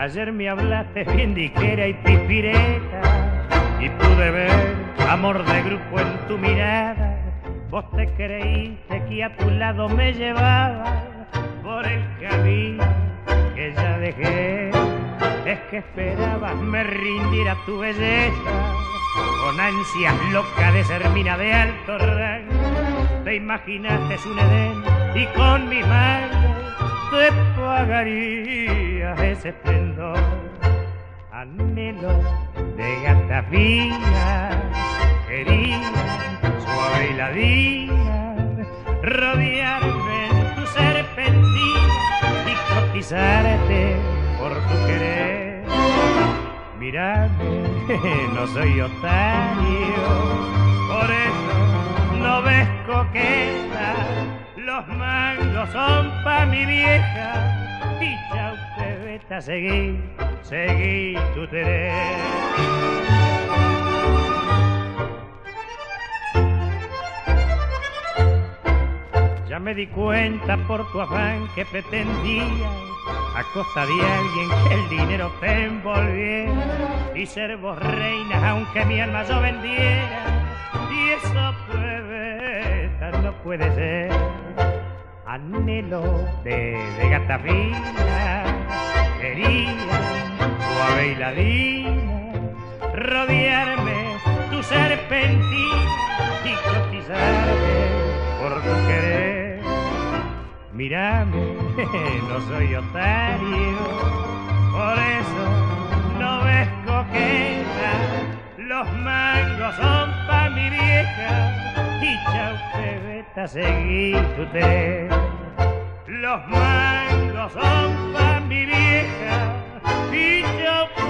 Ayer me hablaste bien dijera y pipireta y pude ver amor de grupo en tu mirada. Vos te creíste que a tu lado me llevaba por el camino que ya dejé. Es que esperabas me rindiera tu belleza con ansias locas de ser mina de alto rango. Te imaginaste un Edén y con mis manos te pagaría ese esplendor. Anhelo de gata fina, quería suave y ladina, rodearme en tu serpentina y cotizarte por tu querer. Mírame, no soy otario, por eso no ves coqueta. Los mangos son pa' mi vieja y chau pebeta, seguí tu querer. Ya me di cuenta por tu afán que pretendías a costa de alguien que el dinero te envolviera y ser vos reina aunque mi alma yo vendiera. Y eso pebeta no puede ser. Anhelo de gata fina, quería suave y ladina, rodearme tu serpentina y cotizarte por tu querer. Mírame, no soy otario, por eso no ves coqueta. Los mangos son pa' mi vieja y chau pebeta, seguí tu té. Los mangos son pa' mi vieja y chau